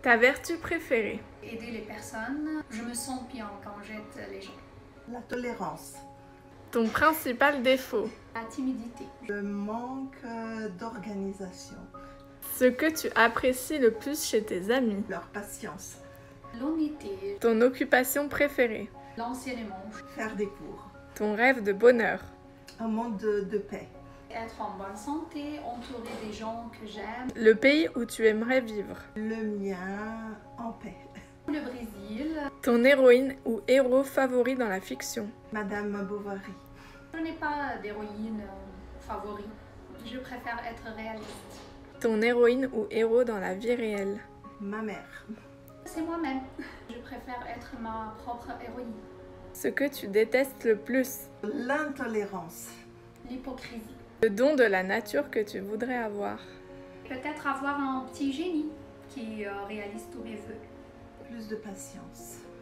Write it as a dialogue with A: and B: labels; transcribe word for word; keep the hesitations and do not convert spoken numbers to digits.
A: Ta vertu préférée?
B: Aider les personnes. Je me sens bien quand j'aide les gens.
C: La tolérance.
A: Ton principal défaut?
B: La timidité.
C: Le manque euh, d'organisation.
A: Ce que tu apprécies le plus chez tes amis?
C: Leur patience.
B: L'honnêteté.
A: Ton occupation préférée?
B: L'enseignement.
C: Faire des cours.
A: Ton rêve de bonheur?
C: Un monde de, de paix.
B: Être en bonne santé, entourer des gens que j'aime.
A: Le pays où tu aimerais vivre?
C: Le mien en paix.
B: Le Brésil.
A: Ton héroïne ou héros favori dans la fiction?
C: Madame Bovary.
B: Je n'ai pas d'héroïne euh, favorite. Je préfère être réaliste.
A: Ton héroïne ou héros dans la vie réelle?
C: Ma mère.
B: C'est moi-même. Je préfère être ma propre héroïne.
A: Ce que tu détestes le plus?
C: L'intolérance.
B: L'hypocrisie.
A: Le don de la nature que tu voudrais avoir?
B: Peut-être avoir un petit génie qui euh, réalise tous mes vœux.
C: Plus de patience.